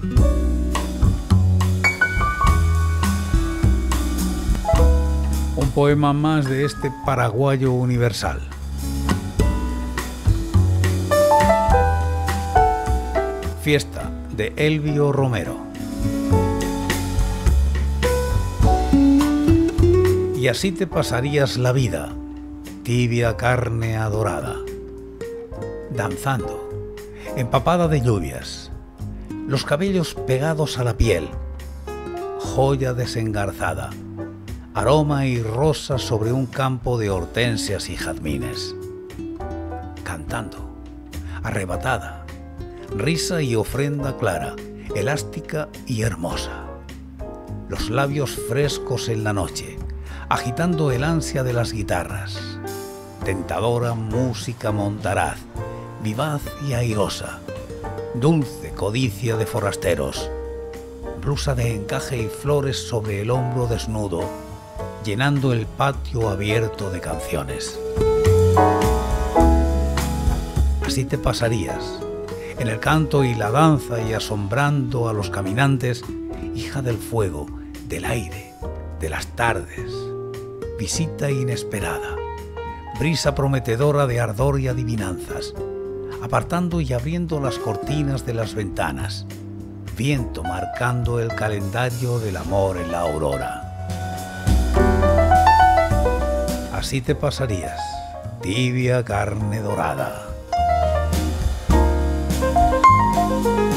Un poema más de este paraguayo universal. Fiesta, de Elvio Romero. Y así te pasarías la vida, tibia carne adorada, danzando, empapada de lluvias, los cabellos pegados a la piel, joya desengarzada, aroma y rosa sobre un campo de hortensias y jazmines, cantando, arrebatada, risa y ofrenda clara, elástica y hermosa, los labios frescos en la noche, agitando el ansia de las guitarras, tentadora música montaraz, vivaz y airosa, dulce codicia de forasteros, blusa de encaje y flores sobre el hombro desnudo, llenando el patio abierto de canciones. Así te pasarías, en el canto y la danza y asombrando a los caminantes, hija del fuego, del aire, de las tardes, visita inesperada, brisa prometedora de ardor y adivinanzas, apartando y abriendo las cortinas de las ventanas, viento marcando el calendario del amor en la aurora. Así te pasarías, tibia carne dorada.